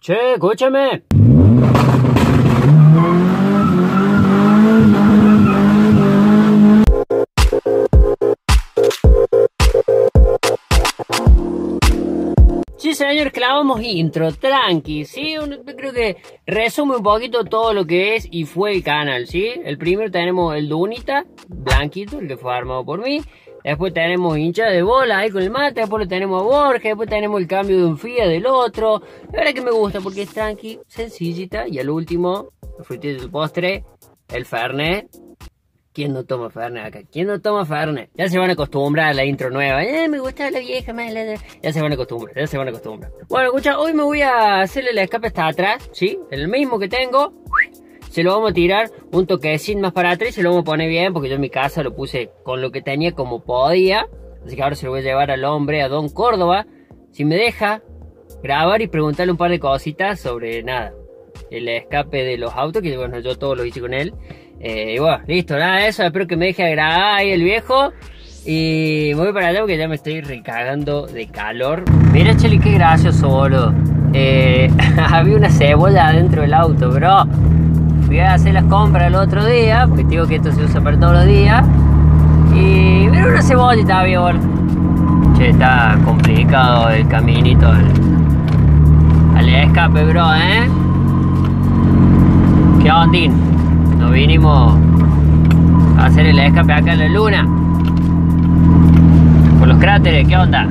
Che, escúchame. Sí, señor, clavamos intro, tranqui, ¿sí? Creo que resume un poquito todo lo que es y fue el canal, ¿sí? El primero tenemos el Dunita, blanquito, el que fue armado por mí. Después tenemos hinchada de bola ahí con el mate, después lo tenemos a Borja, después tenemos el cambio de un FIA del otro. La verdad que me gusta porque es tranqui, sencillita. Y al último, el frutito del postre, el Fernet. ¿Quién no toma Fernet acá? ¿Quién no toma Fernet? Ya se van a acostumbrar a la intro nueva. Me gusta la vieja más. Ya se van a acostumbrar, ya se van a acostumbrar. Bueno, escucha, hoy me voy a hacerle el escape hasta atrás, ¿sí? El mismo que tengo. Se lo vamos a tirar un toquecín más para atrás y se lo vamos a poner bien porque yo en mi casa lo puse con lo que tenía como podía. Así que ahora se lo voy a llevar al hombre, a Don Córdoba. Si me deja grabar y preguntarle un par de cositas sobre nada. El escape de los autos, que bueno, yo todo lo hice con él. Y bueno, listo, nada de eso. Espero que me deje grabar ahí el viejo. Y me voy para allá porque ya me estoy recagando de calor. Mira, Cheli, qué gracioso, boludo. Había una cebolla adentro del auto, bro. Fui a hacer las compras el otro día, porque digo que esto se usa para todos los días. Y mira una cebollita había, boludo. Che, está complicado el caminito al escape, bro, ¿eh? ¿Qué ondín? Nos vinimos a hacer el escape acá en la luna. Por los cráteres, ¿qué onda?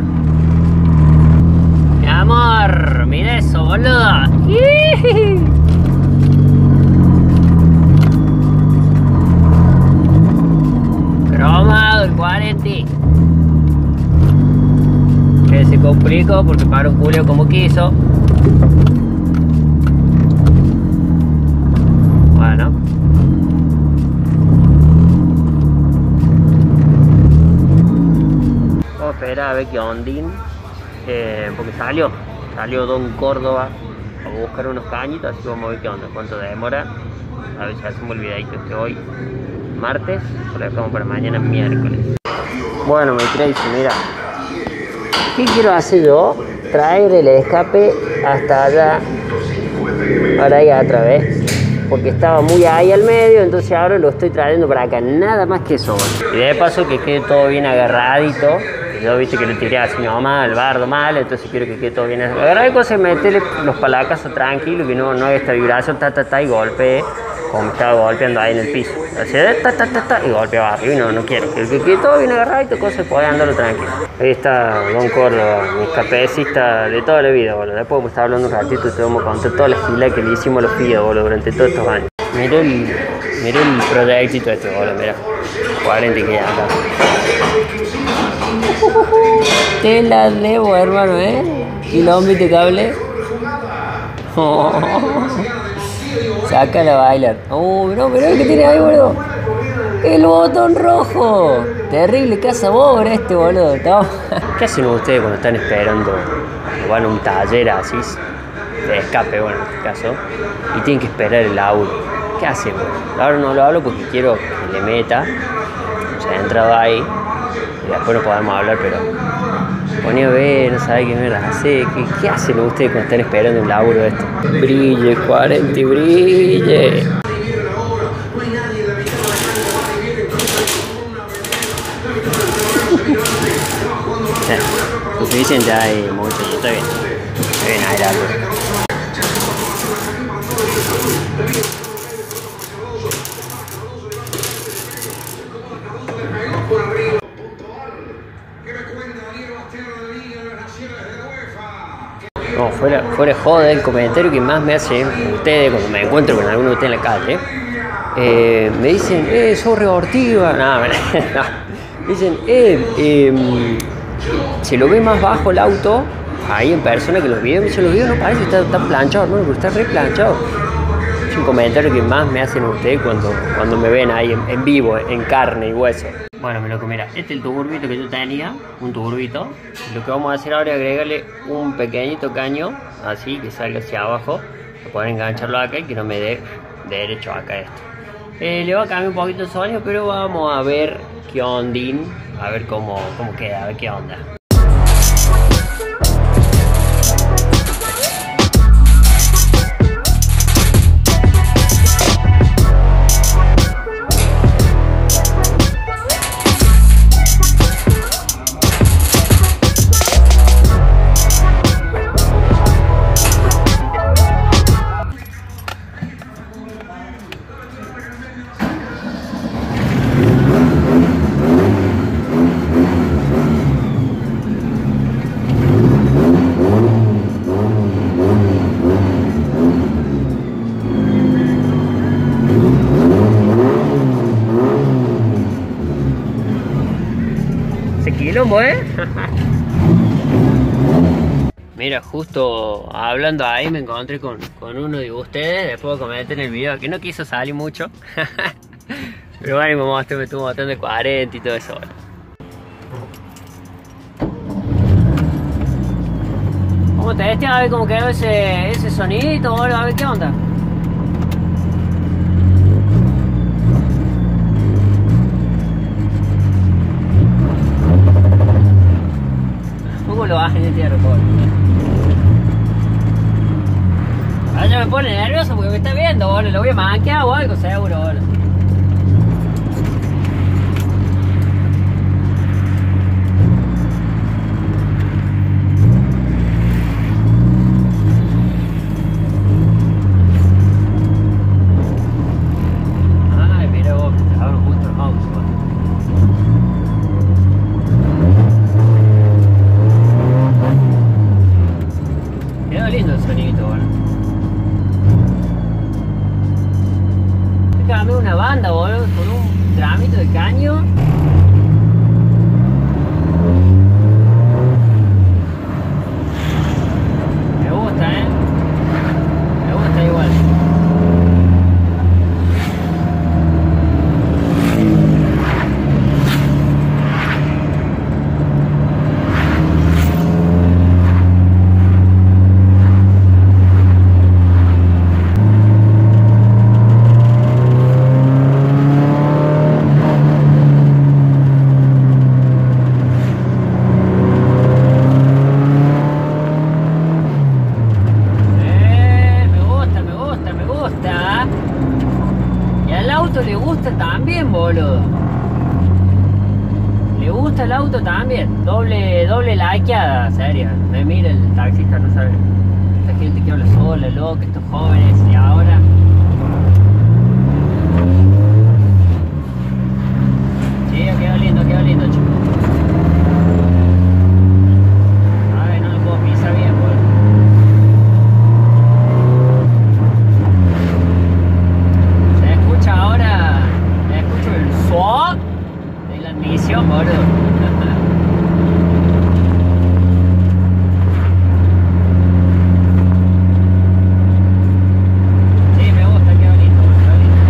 Mi amor, mira eso, boludo. Cromado el 40. Que se complicó porque paró Julio como quiso. Bueno. Vamos a esperar a ver qué ondín. Porque salió Don Córdoba a buscar unos cañitos, así que vamos a ver qué onda, cuánto demora. A ver si hacemos el videito que hoy martes, o lo dejamos para mañana miércoles. Bueno, mi crazy, mira. ¿Qué quiero hacer yo? Traer el escape hasta allá, para allá otra vez, porque estaba muy ahí al medio, entonces ahora lo estoy trayendo para acá, nada más que eso. Y de paso que quede todo bien agarradito. Yo viste que le tiré así nomás al bardo mal, entonces quiero que quede todo bien agarrado. Cosa de meterle los palacazos tranquilos, que no haga esta vibración, y golpee, como me estaba golpeando ahí en el piso. Así, y golpeaba arriba, y no quiero. Que quede todo bien agarradito, cosa de poder andarlo tranquilo. Ahí está Don Córdoba, mi escapecista de toda la vida, boludo. Después vamos a estar hablando un ratito y te vamos a contar toda la gila que le hicimos a los FIA, boludo, durante todos estos años. Mirá el proyectito este, boludo, mirá. 40 que ya acá. Te la debo, hermano, Kilómetro cable. Sácala a bailar. Bro, mirá lo que tiene ahí, boludo. El botón rojo. Terrible cazabobra este, boludo. ¿Qué hacen ustedes cuando están esperando? Van a un taller así, de escape, bueno, en este caso, y tienen que esperar el auto. ¿Qué hacen, boludo? Ahora no lo hablo porque quiero que le meta. O sea, he entrado ahí. Y después no podemos hablar, pero ponía a ver, no sabe qué mierda hace. ¿Qué hacen ustedes cuando están esperando un laburo esto? Brille, 40, brille. Suficiente, ya hay mucho, está bien. Está bien, hay algo. No, fuera joda, el comentario que más me hacen ustedes cuando me encuentro con alguno de ustedes en la calle, me dicen, sos reortiva. No, dicen, se lo ve más bajo el auto, ahí en persona que los videos. Los videos no parece que está tan planchado, hermano, pero está re planchado. Es un comentario que más me hacen ustedes cuando me ven ahí en vivo, en carne y hueso. Bueno, mi loco, mira, este es el turbito que yo tenía, un turbito. Lo que vamos a hacer ahora es agregarle un pequeñito caño, así, que salga hacia abajo, para poder engancharlo acá y que no me dé derecho acá esto. Le va a cambiar un poquito el sonido, pero vamos a ver qué ondín, a ver cómo queda, a ver qué onda. quilombo, ¿eh? Mira, justo hablando ahí me encontré con uno de ustedes. Después comenté en el video que no quiso salir mucho. Pero bueno, me estuvo mostrando de 40 y todo eso. ¿Cómo te ves? A ver cómo quedó ese sonidito, boludo, a ver qué onda. ¿Cómo lo bajan este aeropuerto? Ahora ya me pone nervioso porque me está viendo, boludo. Lo voy a manquear o algo, seguro, boludo. Lindo el sonidito, boludo. Déjame una banda, boludo, con un tramito de caño. Me gusta, me gusta igual. Le gusta también, boludo. Le gusta el auto también. Doble likeada, serio. Me mira el taxista, no sabe. Esta gente que habla sola, loca, estos jóvenes y ahora. Sí, quedó lindo, chico. A ver, no lo puedo pisar bien, boludo. Ahora me escucho el swap de la admisión, boludo. Sí, me gusta, qué bonito, qué bonito.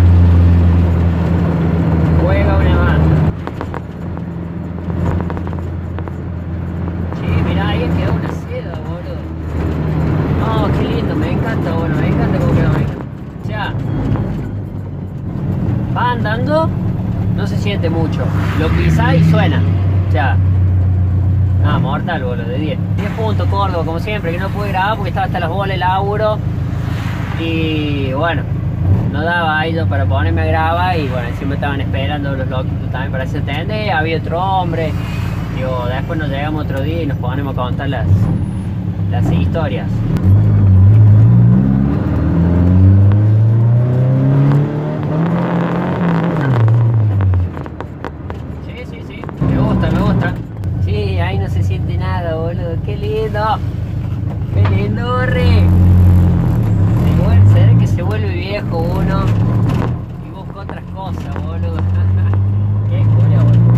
Juega una más. Sí, mirá, ahí quedó una seda, boludo. Oh, qué lindo, me encanta, boludo, me encanta cómo quedó, Ya. Va andando, no se siente mucho. Lo pisás y suena. O sea, nada, mortal, boludo, de 10. 10 puntos, Córdoba, como siempre, que no pude grabar porque estaba hasta las bolas el laburo. Y bueno, no daba a ellos para ponerme a grabar. Y bueno, encima estaban esperando los loquitos también para ese tende. Había otro hombre. Digo, después nos llegamos otro día y nos ponemos a contar las historias. Me gusta. Sí, ahí no se siente nada, boludo. Qué lindo. Qué lindo, re. Se ve que se vuelve viejo uno y busca otras cosas, boludo. Qué culo, boludo.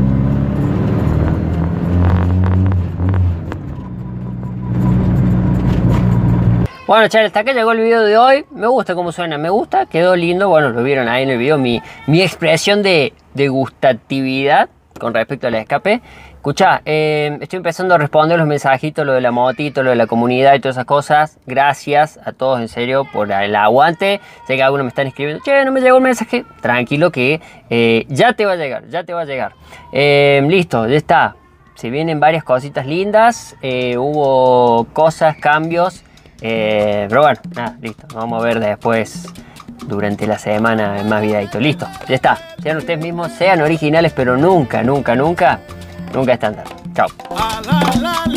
Bueno, chavales, hasta acá llegó el video de hoy. Me gusta cómo suena, me gusta, quedó lindo. Bueno, lo vieron ahí en el video, mi expresión de gustatividad con respecto al escape. Escuchá, estoy empezando a responder los mensajitos, lo de la motito, lo de la comunidad y todas esas cosas. Gracias a todos, en serio, por el aguante. Sé que algunos me están escribiendo, che, no me llegó el mensaje. Tranquilo que ya te va a llegar, ya te va a llegar. Listo, ya está. Se vienen varias cositas lindas. Hubo cosas, cambios. Pero bueno, nada, listo. Vamos a ver después durante la semana en más videitos. Listo, ya está. Sean ustedes mismos, sean originales, pero nunca, nunca, nunca, nunca están tarde. Chao.